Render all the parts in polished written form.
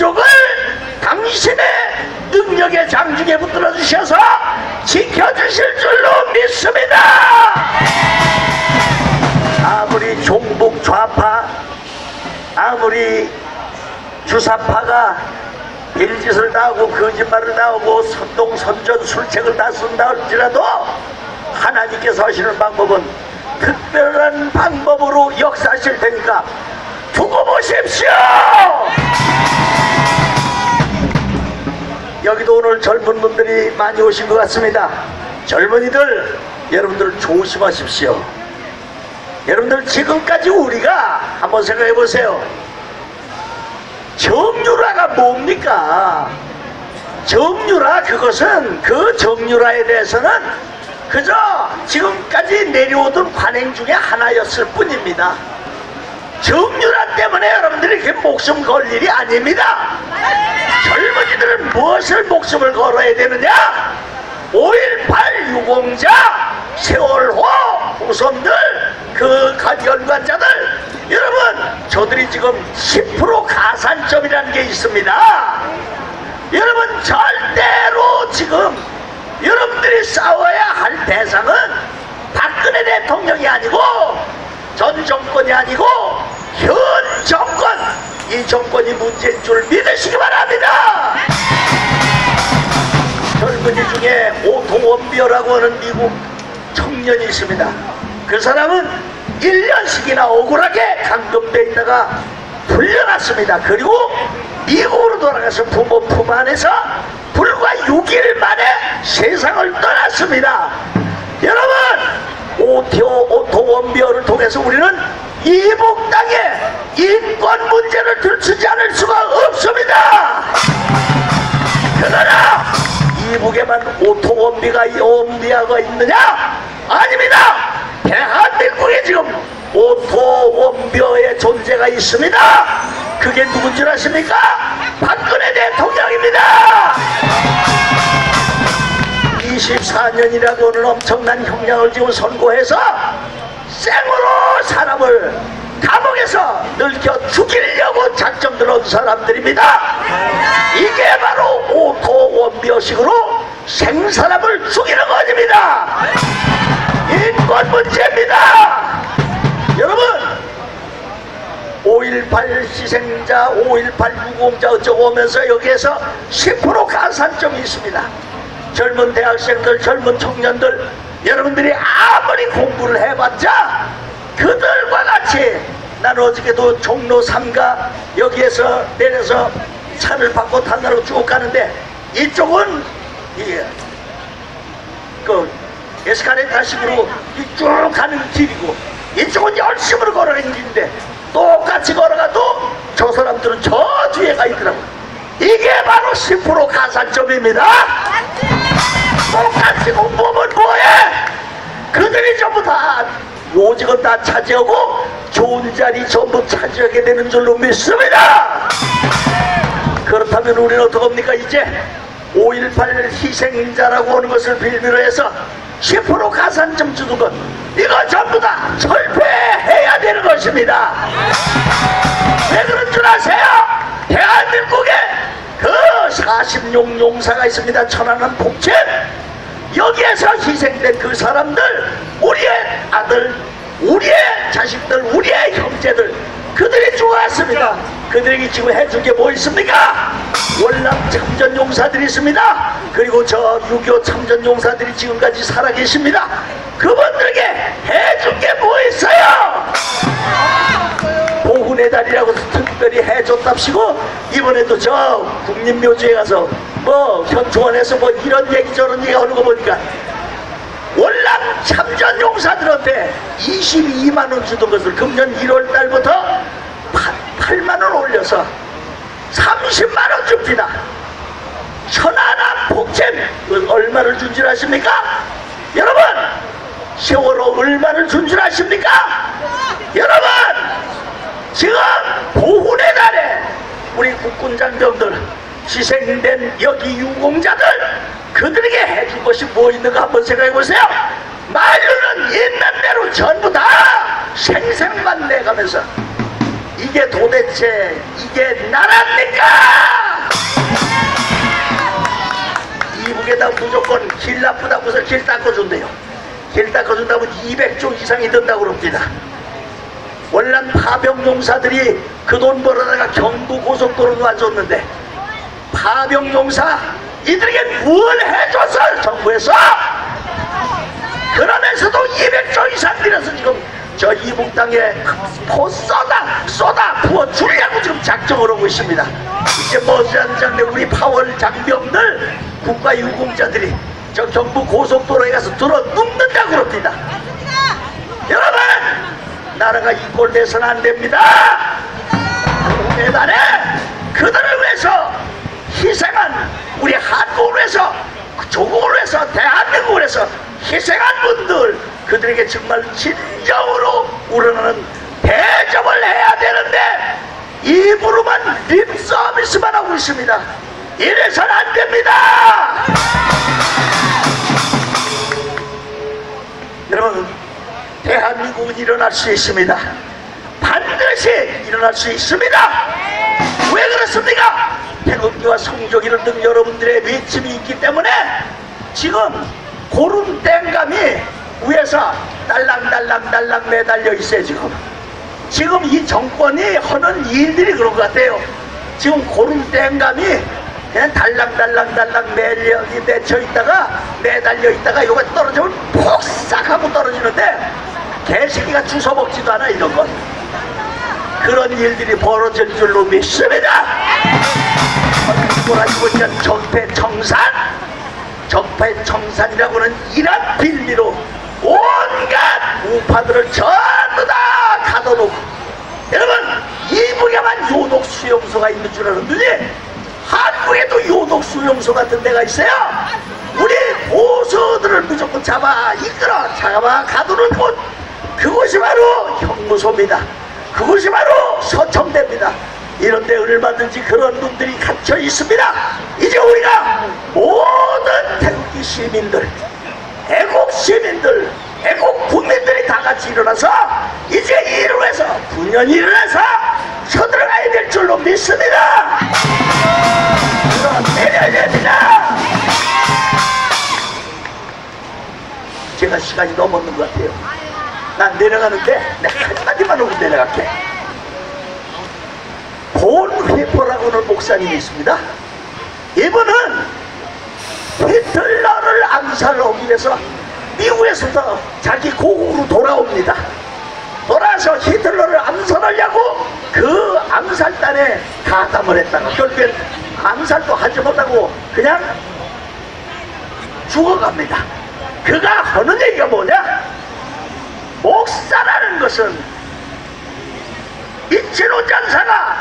민족을 당신의 능력의 장중에 붙들어 주셔서 지켜주실 줄로 믿습니다. 아무리 종북 좌파, 아무리 주사파가 빌짓을 다 하고 거짓말을 다 하고 선동 선전 술책을 다 쓴다 할지라도 하나님께서 하시는 방법은 특별한 방법으로 역사하실 테니까 두고 보십시오. 여기도 오늘 젊은 분들이 많이 오신 것 같습니다. 젊은이들, 여러분들 조심하십시오. 여러분들 지금까지 우리가 한번 생각해 보세요. 정유라가 뭡니까? 정유라, 그것은 그 정유라에 대해서는 그저 지금까지 내려오던 관행 중에 하나였을 뿐입니다. 정유라 때문에 여러분들이 이렇게 목숨 걸 일이 아닙니다. 젊은이들은 무엇을 목숨을 걸어야 되느냐? 5.18 유공자, 세월호 후손들, 그 연관자들, 여러분 저들이 지금 10% 가산점이라는 게 있습니다. 여러분 절대로 지금 여러분들이 싸워야 할 대상은 박근혜 대통령이 아니고 전 정권이 아니고 현 정권, 이 정권이 문제인 줄 믿으시기 바랍니다. 젊은이 중에 오통원비어라고 하는 미국 청년이 있습니다. 그 사람은 1년씩이나 억울하게 감금돼 있다가 풀려났습니다. 그리고 미국으로 돌아가서 부모 품 안에서 불과 6일 만에 세상을 떠났습니다. 여러분, 오통원비어를 통해서 우리는 이북 땅에 인권 문제를 들추지 않을 수가 없습니다. 그러나 이북에만 오통원비어가 있느냐? 아닙니다. 대한민국에 지금 오통원비어의 존재가 있습니다. 그게 누군 줄 아십니까? 박근혜 대통령입니다. 24년이라고 하는 엄청난 형량을 지금 선고해서 생으로 사람을 감옥에서 늙혀 죽이려고 작정들 한 사람들입니다. 이게 바로 오통원비어식으로 생사람을 죽이는 것입니다. 인권 문제입니다. 여러분, 5.18 희생자, 5.18 유공자 어쩌고 오면서 여기에서 10% 가산점이 있습니다. 젊은 대학생들, 젊은 청년들, 여러분들이 아무리 공부를 해봤자 그들과 같이, 나는 어저께도 종로 3가 여기에서 내려서 차를 받고 탄나로 쭉 가는데, 이쪽은 에스카레이터식으로 쭉 가는 길이고 이쪽은 열심으로 걸어가는 길인데, 똑같이 걸어가도 저 사람들은 저 뒤에 가 있더라고요. 이게 바로 10% 가산점입니다. 똑같이 공부하면 뭐해? 그들이 전부 다 요직은 다 차지하고 좋은 자리 전부 차지하게 되는 줄로 믿습니다. 그렇다면 우리는 어떡합니까? 이제 5.18 희생자라고 하는 것을 빌미로 해서 10% 가산점 주는 것, 이거 전부 다 철폐해야 되는 것입니다. 왜 그런 줄 아세요? 대한민국에 그 40용 용사가 있습니다. 천안함 폭진, 여기에서 희생된 그 사람들, 우리의 아들, 우리의 자식들, 우리의 형제들, 그들이 죽어왔습니다. 그들에게 지금 해줄 게 뭐 있습니까? 월남 참전 용사들이 있습니다. 그리고 저 6.25 참전 용사들이 지금까지 살아계십니다. 그분들에게 해줄 게 뭐 있어요? 보훈의 달이라고 특별히 해줬답시고, 이번에도 저 국립묘지에 가서 뭐 현충원에서 뭐 이런 얘기 저런 얘기 하는 거 보니까 월남 참전 용사들한테 22만원 주던 것을 금년 1월달부터 8만원 올려서 30만원 줍니다. 천안함 폭진 얼마를 준 줄 아십니까? 여러분, 세월호 얼마를 준 줄 아십니까? 여러분, 지금 보훈의 달에 우리 국군 장병들, 희생된 여기 유공자들, 그들에게 해줄 것이 뭐 있는가 한번 생각해 보세요. 만류는 있는 대로 전부 다 생생만 내가면서 이게 도대체 이게 나랍니까? 이북에다 무조건 길 나쁘다고 해서 길 닦아준대요. 길 닦아준다면 200조 이상이 든다고 그럽니다. 월남 파병용사들이 그 돈 벌어다가 경부 고속도로 놔줬는데 파병용사 이들에게 뭘 해줬어 정부에서? 그러면서도 200조 이상 들여서 지금 저 이북 땅에 쏟아 부어 주려고 지금 작정을 하고 있습니다. 이제 머지않지 않게 우리 파월 장병들 국가유공자들이 저 경부 고속도로에 가서 들어 눕는다고 그럽니다. 여러분, 나라가 이 꼴 돼서는 안 됩니다. 대단해. 그들을 위해서 희생한 우리 한국을 위해서, 조국을 위해서, 대한민국을 위해서 희생한 분들, 그들에게 정말 진정으로 우러나는 대접을 해야 되는데 입으로만 립서비스만 하고 있습니다. 이래서는 안 됩니다. 여러분, 대한민국은 일어날 수 있습니다. 반드시 일어날 수 있습니다. 왜 그렇습니까? 태극기와 성조기를 든 여러분들의 외침이 있기 때문에 지금 고름 땡감이 위에서 달랑달랑 매달려 있어요. 지금 이 정권이 하는 일들이 그런 것 같아요. 지금 고름 땡감이 그냥 달랑 맺혀 있다가 매달려 있다가 요거 떨어지면 폭삭 하고 떨어지는데 개새끼가 주워 먹지도 않아. 이런 건 그런 일들이 벌어질 줄로 믿습니다. 뭐라고 보니까 적폐청산이라고는 이런 빌미로 온갖 우파들을 전부 다 가둬놓고, 여러분, 이북에만 요독 수용소가 있는 줄 알았더니 한국에도 요독 수용소 같은 데가 있어요. 우리 보수들을 무조건 잡아 가두는 곳, 그곳이 바로 형무소입니다. 그곳이 바로 서청대입니다. 이런데 얼마든지 그런 분들이 갇혀 있습니다. 이제 우리가 모든 태극기 시민들, 애국 시민들, 애국 국민들이 다 같이 일어나서 이제 일어나서 분연히 일어나서 서들어가야 될 줄로 믿습니다. 내려야 됩니다. 제가 시간이 넘었는 것 같아요. 난 내려가는데 내가 한마디만 하고 내려갈게. 본 휘퍼라고는 목사님이 있습니다. 이분은 히틀러를 암살하기 위해서 미국에서부터 자기 고국으로 돌아옵니다. 돌아와서 히틀러를 암살하려고 그 암살단에 가담을 했다가 결국엔 암살도 하지 못하고 그냥 죽어갑니다. 그가 하는 얘기가 뭐냐? 목사라는 것은 이치노 장사가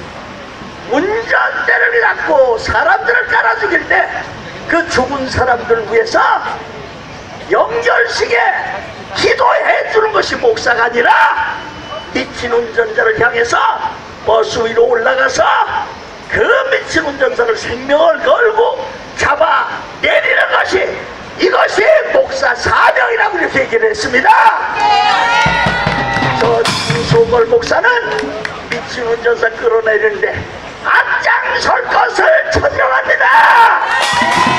운전대를 갖고 사람들을 깔아 죽일 때 그 죽은 사람들 위해서 영결식에 기도해 주는 것이 목사가 아니라 미친 운전자를 향해서 버스 위로 올라가서 그 미친 운전자를 생명을 걸고 잡아 내리는 것이, 이것이 목사 사명이라고 이렇게 얘기를 했습니다. 저 이소걸 목사는 미친 운전자 끌어내리는데 앞장설 것을 천명합니다.